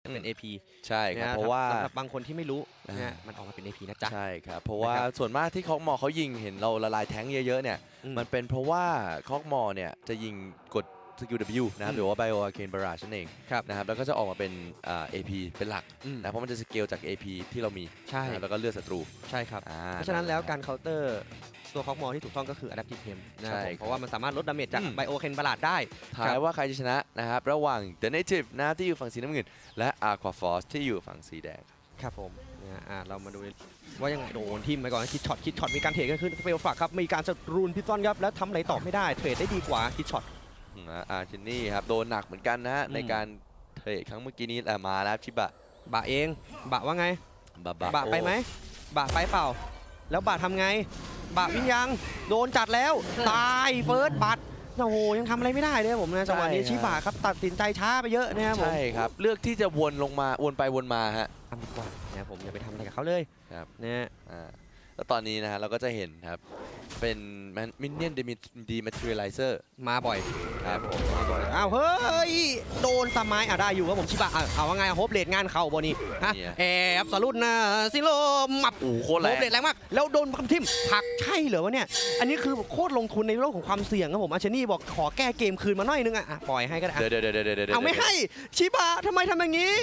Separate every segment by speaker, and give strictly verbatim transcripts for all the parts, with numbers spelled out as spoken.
Speaker 1: เป็น เอ พี
Speaker 2: ใช่ครับเพราะว่า
Speaker 1: บางคนที่ไม่รู้นะมันออกมาเป็น เอ พี นะจ๊ะ
Speaker 2: ใช่ครับเพราะว่าส่วนมากที่คอกมอเขายิงเห็นเราละลายแท้งเยอะๆเนี่ยมันเป็นเพราะว่าคอกมอเนี่ยจะยิงกดสกิล ดับเบิลยู นะครับหรือว่า Bio Arcane Barrage นั่นเองนะครับแล้วก็จะออกมาเป็น เอ พี เป็นหลักนะเพราะมันจะสเกลจาก เอ พี ที่เรามี
Speaker 1: ใช่
Speaker 2: แล้วก็เลือดศัตรู
Speaker 1: ใช่ครับเพราะฉะนั้นแล้วการเคาน์เตอร์ตัวคอกมอที่ถูกต้องก็คือ Adaptive Hem นะครับเพราะว่ามันสามารถลดดาเมจจาก Bio Arcane Barrage ได้
Speaker 2: ทายว่าใครจะชนะนะครับระหว่าง The Native นะที่อยู่ฝั่งสีน้ำเงินและ Aqua Force ที่อยู่ฝั่งสีแดง
Speaker 1: ครับผมนะอ่าเรามาดูว่ายังไงโดนทิมไปก่อนคิดช็อตคิดช็อตมีการเทรดกันขึ้นสเปลฝักครับมีการสรูนพิซซอนครับแล้วทำอะไรต่อไม่ได้เทรดได้ดีกว่าคิดช็อต
Speaker 2: อาร์เจนนี่ครับโดนหนักเหมือนกันนะในการเทรดครั้งเมื่อกี้นี้แต่มาแล้วชิบะ
Speaker 1: บะเองบะว่าไง
Speaker 2: บะ
Speaker 1: บะไปไหมบะไปเปล่าแล้วบะทำไงบะวิ่งยังโดนจัดแล้วตายเฟิร์สบัตโอ้โหยังทำอะไรไม่ได้เลยผมนะจังหวะนี้ชิบะครับตัดสินใจช้าไปเยอะนะครับผม
Speaker 2: ใช่ครับเลือกที่จะวนลงมาวนไปวนมาฮะ
Speaker 1: ทำดีกว่านะผมอย่าไปทำอะไรกับเขาเลย
Speaker 2: ครับ
Speaker 1: เนี่ย
Speaker 2: แล้วตอนนี้นะฮะเราก็จะเห็นครับเป็นมินเนี่ยนดีแมทริไลเซอร์
Speaker 1: มาบ่อยครับผมมาบ่อยอ้าวเฮ้ยโดนสมัยอ่ะได้อยู่ครับผมชิบะเอาว่าไงโฮปเลดงานเข่าบอนี่ฮะแอบสรุปนะซิโลมับ
Speaker 2: โอ้โหโฮ
Speaker 1: ปเลดแรงมากแล้วโดนคำทิมผักใช่เหรอวะเนี่ยอันนี้คือโคตรลงทุนในโลกของความเสี่ยงครับผมอาเชนี่บอกขอแก้เกมคืนมาหน่อยนึงอ่ะปล่อยให้ก็ได้
Speaker 2: เดี๋ยวเดี๋ยวเดี๋ยวเดี๋ยว
Speaker 1: เอาไม่ให้ชิบะทำไมทำอย่างนี้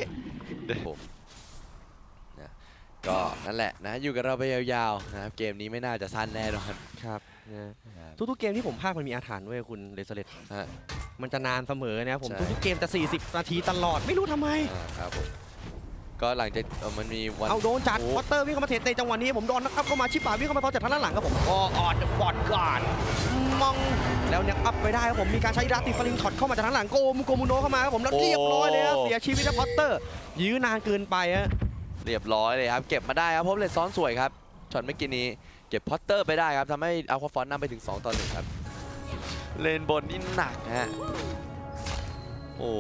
Speaker 2: ก็นั่นแหละนะอยู่กับเราไปยาวๆนะครับเกมนี้ไม่น่าจะสั้นแน่นอน
Speaker 1: ครับทุกๆเกมที่ผมพากมันมีอาถรรพ์ด้วยคุณเลสเลตมันจะนานเสมอนะครับผมทุกๆเกมจะสี่สิบนาทีตลอดไม่รู้ทำไม
Speaker 2: ครับผมก็หลังจากมันมีวัน
Speaker 1: เอาโดนจัดวอเตอร์วิ่งเข้ามาเทรดในจังหวะนี้ผมโดนนะครับเข้ามาชิปป่าวิ่งเข้ามาต่อจากทางด้านหลังครับผมก็ออดฟอดก่อนมองแล้วเนี่ยอัพไปได้ครับผมมีการใช้ราติฟลิงช็อตเข้ามาจากทางหลังโกมโกมูโนเข้ามาครับผมแล้วเรียบร้อยเลยครับเสียชีวิตนะพอตเตอร์ยื้อนานเกินไปฮะ
Speaker 2: เรียบร้อยเลยครับเก็บมาได้ครับพบเลนซ้อนสวยครับช็อตเมื่อกี้นี้เก็บพอตเตอร์ไปได้ครับทำให้อัลควาฟอนนำไปถึงสองต่อหนึ่งครับเลนบนนี่หนักฮะโอ้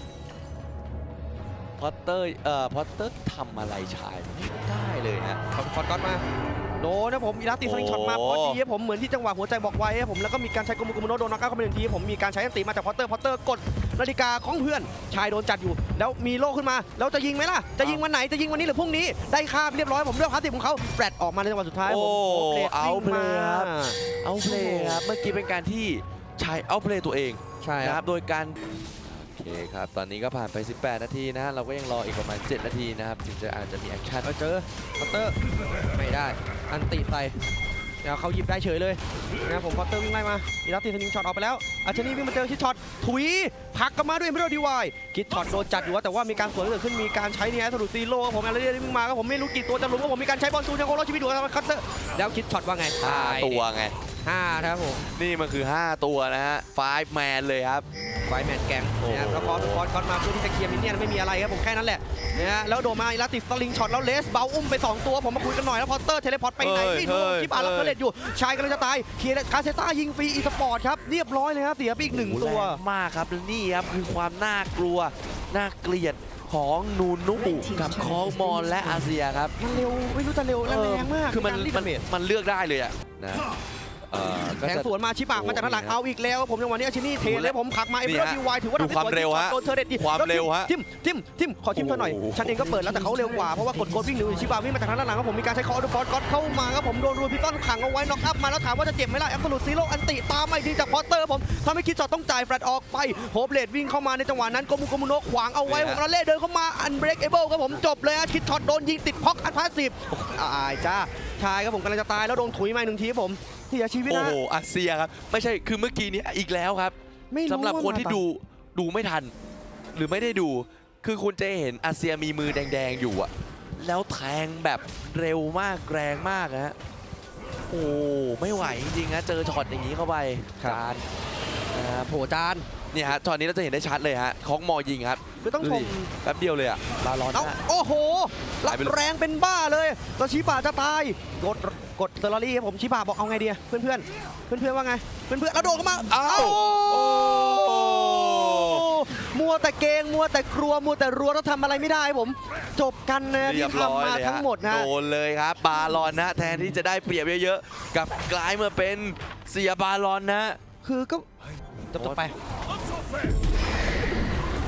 Speaker 2: พอตเตอร์เอ่อพอตเตอร์ทำอะไรชายไม่ได้เลยฮะ
Speaker 1: ฟอนฟอนก๊อตมาโดนนะผมอีลัสติสลิงช็อตมาพอดีผมเหมือนที่จังหวะหัวใจบอกไว้ผมแล้วก็มีการใช้กุมุกุมุโนโดนน็อกเอาท์เข้าไปหนึ่งทีผมมีการใช้อันตีมาจากพอตเตอร์พอตเตอร์กดนาฬิกาของเพื่อนชายโดนจัดอยู่แล้วมีโล่ขึ้นมาแล้วจะยิงไหมล่ะจะยิงวันไหนจะยิงวันนี้หรือพรุ่งนี้ได้ค่าเรียบร้อยผมเลือกพาร์ตี้ของเขาแฟลตออกมาในจังหวะสุดท้ายผม
Speaker 2: เอาเพลย์ครับเอาเพลย์ครับเมื่อกี้เป็นการที่ชายเอาเพลย์ตัวเอง
Speaker 1: ใช่
Speaker 2: ครับโดยการโอเคครับตอนนี้ก็ผ่านไปสิบแปดนาทีนะเราก็ยังรออีกประมาณเจ็ดนาทีนะครับถึงจะอาจจะมีแอคชั่น
Speaker 1: เจอพอตเตอร์ไม่ได้อันติใส่แล้วเขาหยิบได้เฉยเลยนะผมพอตเตอร์วิ่งไล่มาอีลัสติสลิงช็อตออกไปแล้วอาเชนี่วิ่งมาเจอคิดช็อตถุยพักกันมาด้วยไม่รู้ดีวายคิดช็อตโดนจัดอยู่แต่ว่ามีการสวนเกิดขึ้นมีการใช้เนี่ยสะดุดซีโร่ผมอะไรเรื่อยๆวิ่งมาก็ผมไม่รู้กี่ตัวจะลุ้มว่าผมมีการใช้บอลซูนยังคงรอดชีวิตอยู่ครับคัตเตอร์แล้วคิดช็อตว่าไง
Speaker 2: ห้าตัวไง
Speaker 1: ห้าครับผม
Speaker 2: นี่มันคือห้าตัวนะฮะไฟแมนเลยครับ
Speaker 1: ไฟแมนแกงนะครับแล้วพอพอก่อนมาเพื่อที่จะเคลียร์มินเนี่ยไม่มีอะไรครับผมแค่นั้นแหละนะฮะแล้วโดนมาอีลัสติสลิงช็อตแล้วเลสเบาอุ้มไปสองตัวผมมาคุยกันหน่อยแล้วพอตเตอร์เทเลพอร์ตไปไหนไม่รู้ที่บาร์ลับเทเลตอยู่ชายกำลังจะตายเคลียร์คาเซต้ายิงฟรีอีสปอร์ตครับเรียบร้อยเลยครับเสียไปอีกหนึ่งตัว
Speaker 2: มากครับนี่ครับคือความน่ากลัวน่าเกลียดของนูนุบุกับคองมอนและอาเซียครับ
Speaker 1: มันเร็วไม่รู้จะเร็วแรงมาก
Speaker 2: คือมันมันเลือกได้เลยอะนะ
Speaker 1: แทงสวนมาชิบะมาจากด้านหลังเอาอีกแล้วผมจังหวะนี้อาชินี่เทแล้วผมขักมาเอ็มเบอร์ดีวายถือว่าทำ
Speaker 2: ได้ความเร็วฮะ
Speaker 1: โดนเทอร์เด็ดดี
Speaker 2: ความเร็วฮะ
Speaker 1: ทิมทิมทิมขอทิมเท่าหน่อยฉันเองก็เปิดแล้วแต่เขาเร็วกว่าเพราะว่ากดโคดวิ่งหนีชิบะวิ่งมาจากทางด้านหลังครับผมมีการใช้คอร์ดฟอร์ดก๊อตเข้ามาครับผมโดนรูพิต้นขังเอาไว้น็อกอัพมาแล้วถามว่าจะเจ็บไหมล่ะแอปเปิลซีโร่อันติตามไม่ดีจากพอตเตอร์ผมทำให้คิดจอดต้องจ่ายแฟลตออกไปโฮปเลดวิ่งเข้ามาในจังหวะนั้นโกมุโกมุโนะขวางเอาไว้ผมแล้วเล่เดินเข้ามาอันเบรกเอเบิลครับผมจบเลยคิดช็อตโดนยิงติดพ็อกอัดพาสซีฟอายจ้าชายครับผมกำลังจะตายแล้วโดนถุยมาหนึ่งทีผมเสียชีวิตนะ
Speaker 2: โอ้โหอาเซียครับไม่ใช่คือเมื่อกี้นี้อีกแล้วครับสำหรับคนที่ดูดูไม่ทันหรือไม่ได้ดูคือคุณจะเห็นอาเซียมีมือแดงๆอยู่อะแล้วแทงแบบเร็วมากแรงมากนะฮะโอ้ไม่ไหวจริงๆนะเจอช็อตอย่างนี้เข้าไป
Speaker 1: จานโผจาน
Speaker 2: เนี่ยฮะช็อตนี้เราจะเห็นได้ชัดเลยฮะของมอยิงครับ
Speaker 1: คือต้องชม
Speaker 2: แป๊บเดียวเลยอะบาลอน
Speaker 1: โอ้โหรับแรงเป็นบ้าเลยตัวชิบะจะตายกดกดเซอร์รี่ผมชิบะบอกเอาไงดีเพื่อนเพื่อนเพื่อนเพื่อนว่าไงเพื่อนเพื่อนแล้วโดดเข้ามา
Speaker 2: อ้าว
Speaker 1: มัวแต่เกงมัวแต่กลัวมัวแต่รัวแล้วทำอะไรไม่ได้ผมจบกันนะที่ทำมาทั้งหมดนะ
Speaker 2: โดนเลยครับบาลอนนะแทนที่จะได้เปรียบเยอะๆกับกลายมาเป็นเสียบาลอนนะ
Speaker 1: คือก็จบไป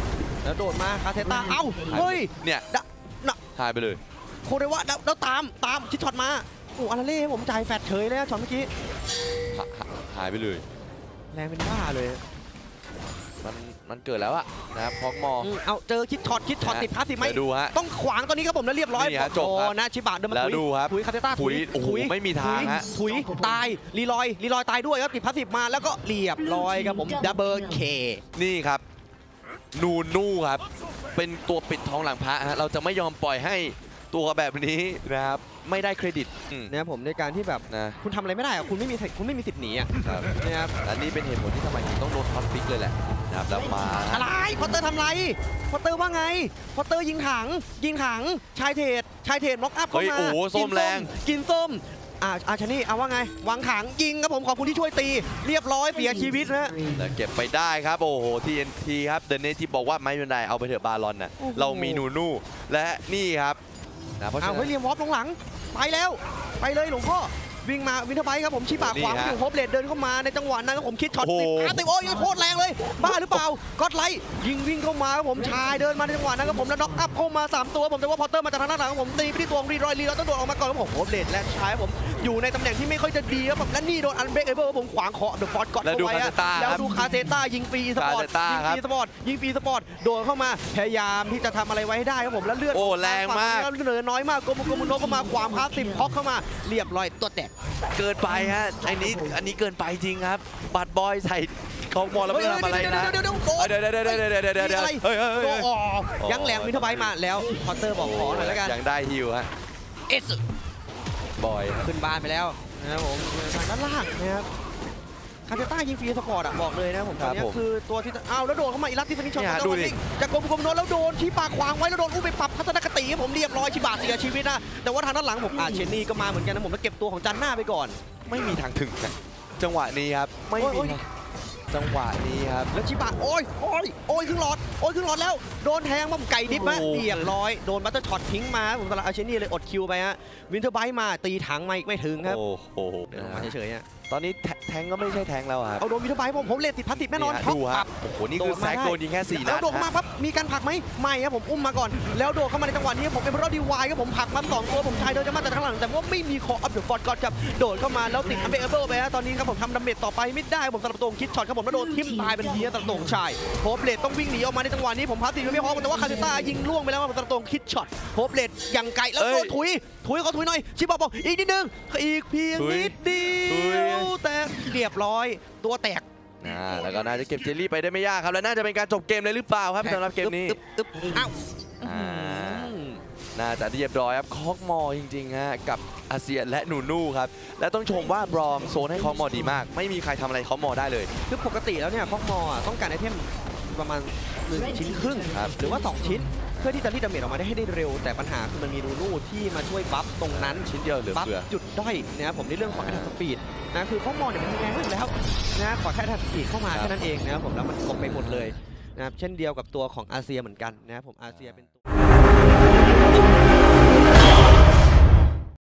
Speaker 1: แล้วโดดมาคาเซต้าเอ้าเฮ้ย
Speaker 2: เนี่ย
Speaker 1: ดะน่ะ
Speaker 2: หายไปเลย
Speaker 1: โคเรวะแล้วแล้วตามตามชิดช็อตมาโอ้อาราเล่ให้ผมจ่ายแฟดเฉยเลยนะช็อตเมื่อกี้
Speaker 2: หาหาหายไปเลย
Speaker 1: แรงเป็นบ้าเลย
Speaker 2: มันมันเกิดแล้วอะนะครับพอกมอ
Speaker 1: อืมเอาเจอคิดช็อตคิดช็อตติดพาสซีฟไหม
Speaker 2: เดี๋ยวดูฮะ
Speaker 1: ต้องขวางตอนนี้ครับผมแล้วเรียบร้อย
Speaker 2: นี่ฮะจบครับ
Speaker 1: โอ้นะชิบะเดินมา
Speaker 2: แล้ว
Speaker 1: ถุย
Speaker 2: ดูครับ
Speaker 1: ถุยคาเซต้า
Speaker 2: ถุยโอ้โหไม่มีทางฮะ
Speaker 1: ถุยตายรีลอยรีลอยตายด้วยครับติดพาสซีฟมาแล้วก็เรียบร้อยครับผมดับเบิลเค
Speaker 2: นี่ครับ นูนูครับ เป็นตัวปิดทองหลังพระฮะเราจะไม่ยอมปล่อยให้ตัวแบบนี้นะครับไม่ได้เครดิตอืม
Speaker 1: นะครับผมในการที่แบบ
Speaker 2: นะ
Speaker 1: คุณทำอะไรไม่ได้อะคุณไม่มีคุณไม่มีสิทธิ์หนีอะ
Speaker 2: ครับ
Speaker 1: นะครับ
Speaker 2: และนี่เป็นเหตุผลที่ทำไมถึงต้องโดนท็อตฟิกเลยแหละนะครับแล้วมา
Speaker 1: อะไรพอตเตอร์ทำไรพอตเตอร์ว่าไงพอตเตอร์ยิงถังยิงถังชายเทรดชายเทรดม็อกอัพเข้า
Speaker 2: เฮ้ย
Speaker 1: มา
Speaker 2: โอ้โหส้มแรง
Speaker 1: กินส้มอ่าอาชานี่เอาว่าไงวางถังยิงครับผมขอบคุณที่ช่วยตี เรียบร้อยเสียชีวิตนะ
Speaker 2: แล้วเก็บไปได้ครับโอ้โห ที เอ็น ที ครับเดนเนที่บอกว่าไม่เป็นไรเอาไปเถอะบาลอนนะ
Speaker 1: โอ้โห
Speaker 2: เรามีนูนูและนี่ครับนะเพราะฉะ
Speaker 1: เอา
Speaker 2: นั้น
Speaker 1: เฮ้ยเรียมวอฟลงหลังไปแล้วไปเลยหลวงพ่อวิ่งมาวินเทอร์ไบค์ครับผมชี้ปาก
Speaker 2: นี่
Speaker 1: ขวาง
Speaker 2: ฮะ
Speaker 1: อยู่โฮปเลดเดินเข้ามาในจังหวะนั้นครับผมคิดช็อต
Speaker 2: โอ้โห
Speaker 1: ติดอาร์ติโอ้ยโคตรแรงเลยบ้าหรือเปล่าก็อดไลท์ยิงวิ่งเข้ามาครับผมชายเดินมาในจังหวะนั้นครับผมแล้วน็อกอัพเข้ามาสามตัวผมแต่ว่าพอตเตอร์มาจากทางด้านหลังครับผมตีไปที่ตัวของรีรอยรีรอยต้องโดดออกมาก่อนครับผมโฮปเลดและชายครับผมอยู่ในตำแหน่งที่ไม่ค่อยจะดีครับผมและนี่โดนอันเบรกเอเบิลผมขวางคอเดอะฟอร์ดก่อน
Speaker 2: แล้วดู
Speaker 1: เข้าไว้
Speaker 2: คาเซต้า
Speaker 1: แล้ว
Speaker 2: ครับ
Speaker 1: ดูคาเซต้ายิงฟรีสปอร์ต
Speaker 2: คาเซต้า
Speaker 1: ยิง
Speaker 2: ครั
Speaker 1: ฟ
Speaker 2: บ
Speaker 1: รีสปอร์ตยิงฟรีสปอร์ตโดนเข้ามาพยายามที่จะทำอะไรไว้ให้ได้ครับผมแล้วเลือด
Speaker 2: โอ้แรงมาก
Speaker 1: แล้วเหลือน้อยมากโกมุโกมุโนก็มาขวางพาสติมพ็อกเข้ามาเรียบร้อยตัวแตก
Speaker 2: เกินไปฮะอันนี้อันนี้เกินไปจริงครับ บัตรบอยใส่ของบอลแล้วไม่ทำอะไรนะ
Speaker 1: เดี๋ยวเดี๋ยว
Speaker 2: เดี๋ยวเดี๋ยวเดี๋ยวเดี๋ยวเดี๋ยวเดี๋ยวเดี๋ยวเดี๋ยว
Speaker 1: อะไร
Speaker 2: เฮ้ยเฮ้ย
Speaker 1: โอ้
Speaker 2: เฮ้ย
Speaker 1: อ๋อยังแหลมวินเทอร์ไบค์มาแล้วพอตเตอร์บอกขอหน่อยแล้วกัน
Speaker 2: ยังได้ฮิวฮะ
Speaker 1: เอส
Speaker 2: บอยครับ
Speaker 1: ขึ้นบ้านไปแล้วนะครับผมทางด้านล่างนะครับคาเซต้ายิงฟรีสปอร์ตอะบอกเลยนะผมตอนนี้คือตัวที่อ้าวแล้วโดนเข้ามาอีลัตติสนิชช็อตจากกรมกรมโดนแล้วโดนที่ปากขวางไว้แล้วโดนอุ้มไปปรับทัศนคติผมเรียบร้อยชิบะเสียชีวิตนะแต่ว่าทางด้านหลังผมอาเชนนี่ก็มาเหมือนกันนะผมแล้วเก็บตัวของจันหน้าไปก่อน
Speaker 2: ไม่มีทางถึงนะจังหวะนี้ครับไม่
Speaker 1: โอ้ย
Speaker 2: มีทางจังหวะนี้ครับ
Speaker 1: แล้วชิบะโอ้ยโอ้ยโอ้ยครึ่งหลอดโอ้ยครึ่งหลอดแล้วโดนแทงมั่มไก่ดิบฮะ
Speaker 2: โอ้โห
Speaker 1: เรียบร้อยโดนบัตเตอร์ช็อตทิ้งมาผมสำหรับอาเชนนี่เลยอดคิวไปฮะวินเทอร์ไบค์มาตีถังมาอีกไม่ถึงครับ
Speaker 2: โอ้โห
Speaker 1: เดินออกมาเฉยๆฮะ
Speaker 2: ตอนนี้แทแทงก็ไม่ใช่แทงแล้วครับ
Speaker 1: เอาโดนวินเทอร์ไบค์ผมผมเลทติดพัสติดแน่นอน
Speaker 2: ฮะ
Speaker 1: ช็อก
Speaker 2: ดู
Speaker 1: ปั
Speaker 2: ฮะ
Speaker 1: บ
Speaker 2: โอ้โหนี่คือ
Speaker 1: โดด
Speaker 2: แซ
Speaker 1: มาก ได้
Speaker 2: โดนยิงแค่สี่นั
Speaker 1: แล้
Speaker 2: ด
Speaker 1: วโดดเข้ามา
Speaker 2: ฮะ
Speaker 1: ปั๊บมีการผลักไหมไม่ครับผมอุ้มมาก่อน แล้วโดดเข้ามาในจังหวะนี้ผมเป็นเพราะดีวายครับผมผลักมาสองตัวผมชายเดินจะมาแต่ข้างหลังแต่ว่าไม่มีคออัพเดอะฟอร์ดก่อนครับโดดเข้ามาแล้วติดอัมเบเอเบิลไปฮะตอนนี้ครับผมทำดาเมจต่อไปไม่ได้ผมสำหรับตัวคิดช็อตครับผมแล้วโดนทิ่มตายเป็นทีสำหรับตัวชายโฮปเลดต้องวิ่งหนีออกมาในจังหวะนี้ผมพาสติไม่พอแต่ว่าคาเซต้ายิงล่วงไปแล้วผมสำหรับตัวคิดช็อตโฮปเลดยังไกลแล้วโดนถุยถุยเขาถุยหน่อยชิบะบอกอีกนิดนึงอีกเพียงนิดเดียวแต่เรียบร้อยตัวแตก
Speaker 2: อ่าแล้วก็น่าจะเก็บเจลลี่ไปได้ไม่ยากครับ และน่าจะเป็นการจบเกมเลยหรือเปล่าครับสำหรับเกมนี้
Speaker 1: อึ๊บอึ๊บอ้าว
Speaker 2: อ่า น่าจะเรียบร้อยครับคอกมอจริงๆฮะกับอาเซียนและนูนูครับ และต้องชมว่าบรอมโซนให้คอกมอดีมาก ไม่มีใครทำอะไรคอกมอได้เลย
Speaker 1: คือปกติแล้วเนี่ยคอกมออ่ะต้องการไอเทมประมาณหนึ่งชิ้นครึ่ง
Speaker 2: ครับ
Speaker 1: หรือว่าสองชิ้น เพื่อที่จะรีดดาเมจออกมาได้ให้ได้เร็ว แต่ปัญหาคือมันมีนูนูที่มาช่วยบัฟตรงนั้น
Speaker 2: ชิ้นเดียวเหลือ
Speaker 1: บัฟ
Speaker 2: เฟือ
Speaker 1: จุดด้อยนะครับผมในเรื่องของแอตสปีดนะคือคอกมอเนี่ยมันมีแรงอยู่แล้วนะขอแค่แอตสปีดเข้ามาแค่นั้นเองนะครับผมแล้วมันกบไปหมดเลยนะครับเช่นเดียวกับตัวของอาเซียเหมือนกันนะครับผมอาเซียเป็น